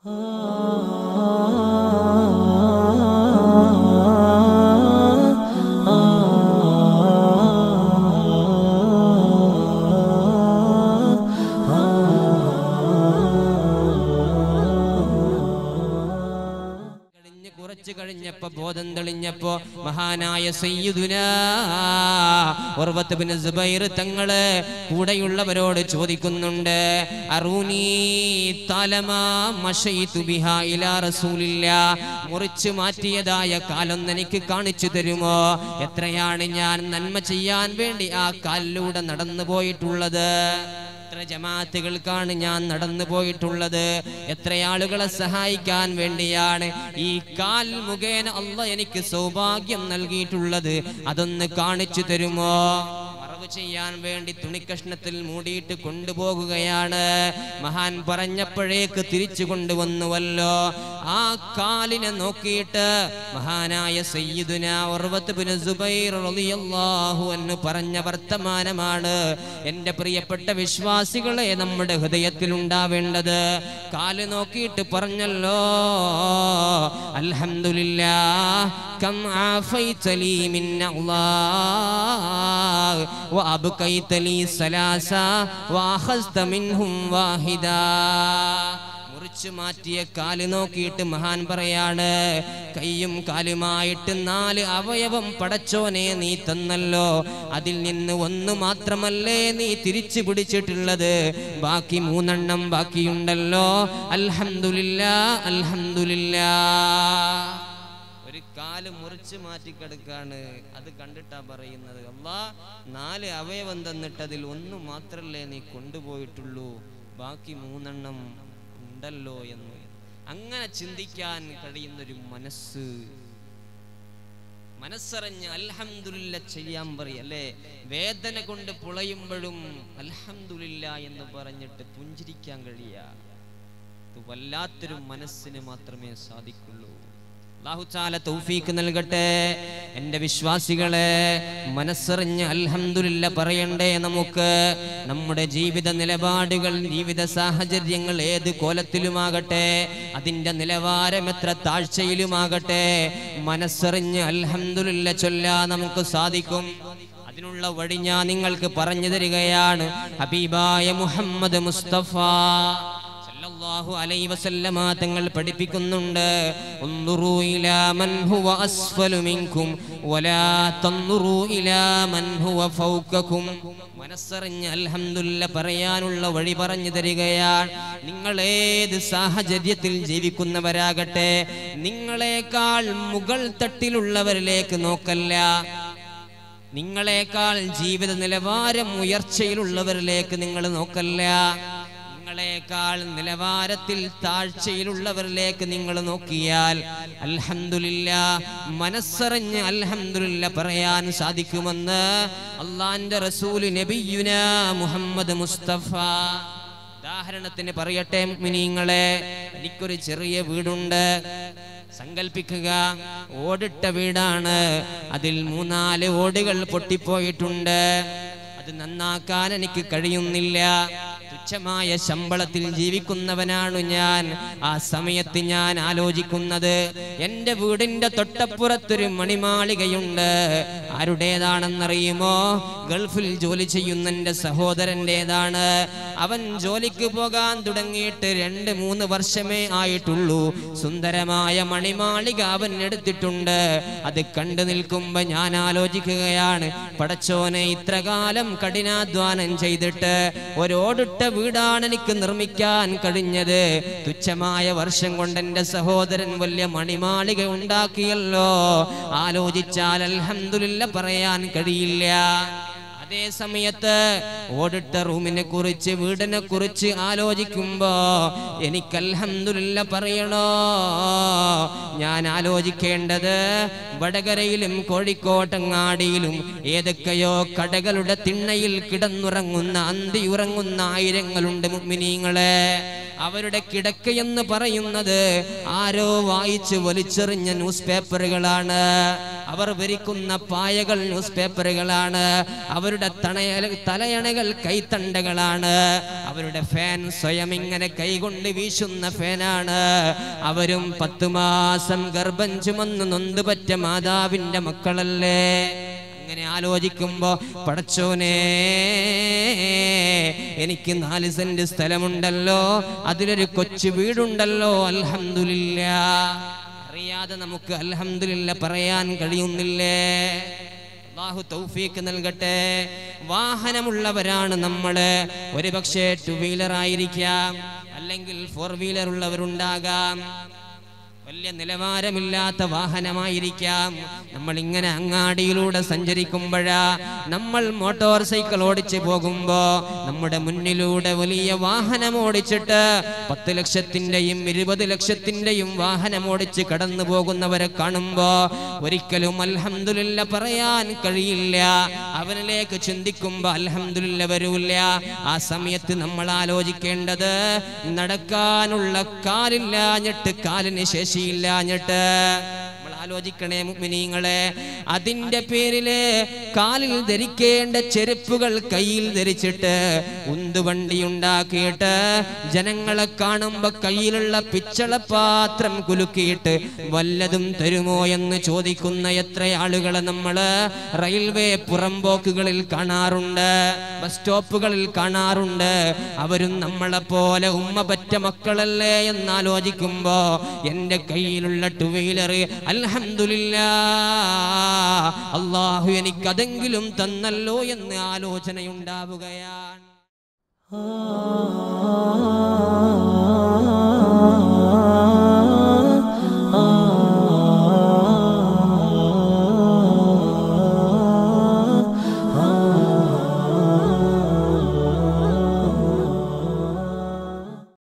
കഴിഞ്ഞപ്പോ ബോധം തെളിഞ്ഞപ്പോ മഹാനായ സയ്യിദുനാ ഉർവത്ത് ബിൻ സുബൈർ തങ്ങള് കൂടെയുള്ളവരോട് ചോദിക്കുന്നുണ്ട്, അറൂനി തലമാ മശൈതു ബിഹാ ഇലാ റസൂലില്ലാ, മുറിച്ചു മാറ്റിയതായ കാലൊന്ന് എനിക്ക് കാണിച്ചു തരുമോ? എത്രയാണ് ഞാൻ നന്മ ചെയ്യാൻ വേണ്ടി ആ കാലിലൂടെ നടന്നു പോയിട്ടുള്ളത്, എത്ര ജമാഅത്തുകൾക്കാണ് ഞാൻ നടന്നു പോയിട്ടുള്ളത്, എത്ര ആളുകളെ സഹായിക്കാൻ വേണ്ടിയാണ് ഈ കാൽ മുഖേന അല്ലാഹ് എനിക്ക് സൗഭാഗ്യം നൽകിയിട്ടുള്ളത്, അതൊന്ന് കാണിച്ചു തരുമോ? മറവ് ചെയ്യാൻ വേണ്ടി തുണിക്കഷ്ണത്തിൽ മൂടിയിട്ട് കൊണ്ടുപോകുകയാണ്. മഹാൻ പറഞ്ഞപ്പോഴേക്ക് തിരിച്ചു കൊണ്ടുവന്നുവല്ലോ. ആ കാലിനെ നോക്കിയിട്ട് മഹാനായ സയ്യിദുനാ ഉർവത്ത് ബിൻ സുബൈർ റളിയല്ലാഹു അൻഹു പറഞ്ഞ വർത്തമാനമാണ് എൻ്റെ പ്രിയപ്പെട്ട വിശ്വാസികളെ നമ്മുടെ ഹൃദയത്തിൽ ഉണ്ടാവേണ്ടത്. കാല് നോക്കിയിട്ട് പറഞ്ഞല്ലോ, അൽഹംദുലില്ലാഹ് കം ആഫൈതലി മിൻ അല്ലാഹ് വഅബ്കൈതലി സലാസ വഅഖസ്ത മിൻഹും വാഹിദാ. മുറിച്ചു മാറ്റിയ കാല് നോക്കിയിട്ട് മഹാൻ പറയാണ്, കൈയും കാലുമായിട്ട് 4 അവയവം പടച്ചോനെ നീ തന്നല്ലോ, അതിൽ നിന്ന് 1 മാത്രമല്ലേ നീ തിരിച്ചു പിടിച്ചിട്ടുള്ളത്, ബാക്കി 3 എണ്ണം ബാക്കിയുണ്ടല്ലോ. അൽഹംദുലില്ലാഹ് അൽഹംദുലില്ലാഹ്. ഒരു കാല് മുറിച്ച് മാറ്റിക്കെടുക്കാണ്. അത് കണ്ടിട്ടാ പറയുന്നത്, അല്ലാഹ് 4 അവയവം തന്നിട്ട് അതിൽ 1 മാത്രല്ലേ നീ കൊണ്ടുപോയിട്ടുള്ളൂ, ബാക്കി 3 എണ്ണം ഉണ്ടല്ലോ എന്ന്. അങ്ങനെ ചിന്തിക്കാൻ കഴിയുന്നൊരു മനസ്സറിഞ്ഞ് അൽഹംദുലില്ലാഹ് ചെയ്യാൻ പറയല്ലേ. വേദന കൊണ്ട് പുളയുമ്പോഴും അൽഹംദുലില്ലാഹ് എന്ന് പറഞ്ഞിട്ട് പുഞ്ചിരിക്കാൻ കഴിയാ. ഇത് വല്ലാത്തൊരു മനസ്സിന് മാത്രമേ സാധിക്കുള്ളൂ. അല്ലാഹു തആല തൗഫീഖ് നൽകട്ടെ. എൻ്റെ വിശ്വാസികളെ, മനസ്സറിഞ്ഞ് അൽഹംദുലില്ലാഹ് പറയണ്ടേ നമുക്ക്. നമ്മുടെ ജീവിത നിലപാടുകൾ, ജീവിത സാഹചര്യങ്ങൾ ഏത് കോലത്തിലുമാകട്ടെ, അതിൻ്റെ നിലവാരം എത്ര താഴ്ചയിലുമാകട്ടെ, മനസ്സറിഞ്ഞ് അൽഹംദുലില്ലാഹ് ചൊല്ലാൻ നമുക്ക് സാധിക്കും. അതിനുള്ള വഴി ഞാൻ നിങ്ങൾക്ക് പറഞ്ഞു തരികയാണ്. ഹബീബായ മുഹമ്മദ് മുസ്തഫ സല്ലല്ലാഹു അലൈഹി വസല്ലമ തങ്ങൾ പഠിപ്പിക്കുന്നുണ്ട്, ഉൻദുറൂ ഇലാ മൻ ഹുവ അസ്ഫലു മിൻകും വലാ തൻദുറൂ ഇലാ മൻ ഹുവ ഫൗകകും. മനസ്സറിഞ്ഞ് അൽഹംദുലില്ലാഹ് പറയാനുള്ള വഴി പറഞ്ഞു തരികയാണ്. നിങ്ങൾ ഏത് സാഹചര്യത്തിൽ ജീവിക്കുന്നവരാകട്ടെ, നിങ്ങളെക്കാൾ മുകൾ തട്ടിലുള്ളവരിലേക്ക് നോക്കല്ല, നിങ്ങളെക്കാൾ ജീവിത നിലവാരം ഉയർച്ചയിലുള്ളവരിലേക്ക് നിങ്ങൾ നോക്കല്ല, നിങ്ങളെക്കാൾ നിലവാരത്തിൽ താഴ്ചയിലുള്ളവരിലേക്ക് നിങ്ങൾ നോക്കിയാൽ അൽഹംദുലില്ലാഹ്, മനസ്സറിഞ്ഞ് അൽഹംദുലില്ലാഹ് പറയാൻ സാധിക്കുമെന്ന് അല്ലാഹുവിന്റെ റസൂൽ നബിയുനാ മുഹമ്മദ് മുസ്തഫ. ഉദാഹരണത്തിന് പറയട്ടെ മുഅ്മിനീങ്ങളെ, എനിക്കൊരു ചെറിയ വീടുണ്ട്. സങ്കൽപ്പിക്കുക, ഓടിട്ട വീടാണ്. അതിൽ 3-4 ഓടുകൾ പൊട്ടിപ്പോയിട്ടുണ്ട്. അത് നന്നാക്കാൻ എനിക്ക് കഴിയുന്നില്ല. തുച്ഛമായ ശമ്പളത്തിൽ ജീവിക്കുന്നവനാണ് ഞാൻ. ആ സമയത്ത് ഞാൻ ആലോചിക്കുന്നത്, എൻ്റെ വീടിൻ്റെ തൊട്ടപ്പുറത്തൊരു മണിമാളികയുണ്ട്. ആരുടേതാണെന്നറിയുമോ? ഗൾഫിൽ ജോലി ചെയ്യുന്ന എൻ്റെ സഹോദരൻ്റെതാണ്. അവൻ ജോലിക്ക് പോകാൻ തുടങ്ങിയിട്ട് 2-3 വർഷമേ ആയിട്ടുള്ളൂ. സുന്ദരമായ മണിമാളിക അവൻ എടുത്തിട്ടുണ്ട്. അത് കണ്ടു നിൽക്കുമ്പോൾ ഞാൻ ആലോചിക്കുകയാണ്, പടച്ചോനെ, ഇത്രകാലം കഠിനാധ്വാനം ചെയ്തിട്ട് ഒരോടിട്ട വീടാണ് എനിക്ക് നിർമ്മിക്കാൻ കഴിഞ്ഞത്. തുച്ഛമായ വർഷം കൊണ്ട് എൻ്റെ സഹോദരൻ വലിയ മണിമാളിക ഉണ്ടാക്കിയല്ലോ. ആലോചിച്ചാൽ അൽഹംദുലില്ലാഹ് പറയാൻ കഴിയില്ല. അതേ സമയത്ത് ഓടിട്ട റൂമിനെ കുറിച്ച്, വീടിനെ കുറിച്ച് ആലോചിക്കുമ്പോ എനിക്ക് അൽഹംദുലില്ലാഹ് പറയണോ? ഞാൻ ആലോചിക്കേണ്ടത് വടകരയിലും കോഴിക്കോട്ടങ്ങാടിയിലും ഏതൊക്കെയോ കടകളുടെ തിണ്ണയിൽ കിടന്നുറങ്ങുന്ന, അന്തിയുറങ്ങുന്ന ആയിരങ്ങളുണ്ട് മുഅ്മിനീങ്ങളെ. അവരുടെ കിടക്കയെന്ന് പറയുന്നത് ആരോ വായിച്ച് വലിച്ചെറിഞ്ഞ ന്യൂസ് പേപ്പറുകളാണ്. അവർ വിരിക്കുന്ന പായകൾ ന്യൂസ് പേപ്പറുകളാണ്, അവരുടെ തലയണകൾ കൈത്തണ്ടകളാണ്, അവരുടെ ഫാൻ സ്വയം ഇങ്ങനെ കൈകൊണ്ട് വീശുന്ന ഫാനാണ്. അവരും 10 മാസം ഗർഭം ചുമന്ന് നൊന്തുപറ്റ മാതാവിന്റെ മക്കളല്ലേ? അങ്ങനെ ആലോചിക്കുമ്പോ പടച്ചോനെ, എനിക്ക് 4 സെന്റ് സ്ഥലമുണ്ടല്ലോ, അതിലൊരു കൊച്ചു വീടുണ്ടല്ലോ, അൽഹംദുലില്ലാഹ്. അറിയാതെ നമുക്ക് അൽഹംദുലില്ലാഹ് പറയാൻ കഴിയുന്നില്ലേ? അല്ലാഹു തൗഫീഖ് നൽകട്ടെ. വാഹനമുള്ളവരാണ് നമ്മള്. ഒരു പക്ഷേ 2 വീലർ ആയിരിക്കാം, അല്ലെങ്കിൽ 4 വീലർ ഉള്ളവരുണ്ടാകാം, വലിയ നിലവാരമില്ലാത്ത വാഹനമായിരിക്കാം. നമ്മൾ ഇങ്ങനെ അങ്ങാടിയിലൂടെ സഞ്ചരിക്കുമ്പോഴാ, നമ്മൾ മോട്ടോർ സൈക്കിൾ ഓടിച്ച് പോകുമ്പോ നമ്മുടെ മുന്നിലൂടെ വലിയ വാഹനം ഓടിച്ചിട്ട് 10 ലക്ഷത്തിന്റെയും 20 ലക്ഷത്തിന്റെയും വാഹനം ഓടിച്ച് കടന്നു പോകുന്നവരെ കാണുമ്പോ ഒരിക്കലും അൽഹംദുലില്ലാഹ് പറയാൻ കഴിയില്ല. അവനിലേക്ക് ചിന്തിക്കുമ്പോ അൽഹംദുലില്ലാഹ് വരൂല്ല. ആ സമയത്ത് നമ്മൾ ആലോചിക്കേണ്ടത്, നടക്കാനുള്ള കാലില്ലാഞ്ഞിട്ട്, കാലിന് ശേഷിയില്ലാഞ്ഞിട്ട്. നമ്മൾ ആലോചിക്കണേ മുഅ്മിനീങ്ങളെ, അതിന്റെ പേരില് കാലിൽ ധരിക്കേണ്ട ചെരുപ്പുകൾ കയ്യിൽ ധരിച്ചിട്ട് ഉന്തുവണ്ടി ഉണ്ടാക്കിയിട്ട് ജനങ്ങളെ കാണുമ്പോ കയ്യിലുള്ള പിച്ചളപാത്രം കുലുക്കിയിട്ട് വല്ലതും തരുമോ എന്ന് ചോദിക്കുന്ന എത്ര ആളുകളെ നമ്മള് റെയിൽവേ പുറംപോക്കുകളിൽ കാണാറുണ്ട്, ബസ് സ്റ്റോപ്പുകളിൽ കാണാറുണ്ട്. അവരും നമ്മളെ പോലെ ഉമ്മ പറ്റ മക്കളല്ലേ എന്നാലോചിക്കുമ്പോ എന്റെ കയ്യിലുള്ള 2 വീലർ അൽഹംദുലില്ലാഹ്, അല്ലാഹു എനിക്ക് അതെങ്കിലും തന്നല്ലോ എന്ന് ആലോചനയുണ്ടാവുകയാണ്.